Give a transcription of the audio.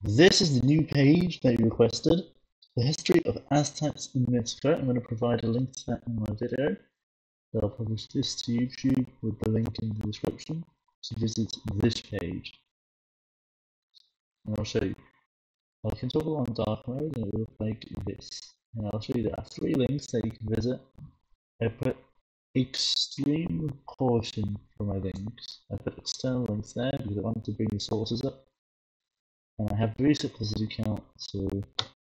This is the new page that you requested, the history of Aztecs in Mexico. I'm going to provide a link to that in my video. I'll publish this to YouTube with the link in the description to visit this page. And I'll show you. I can toggle on dark mode and it will look like this. And I'll show you there are 3 links that you can visit. I put extreme caution for my links. I put external links there because I wanted to bring the sources up. And I have 3 simplicity count, so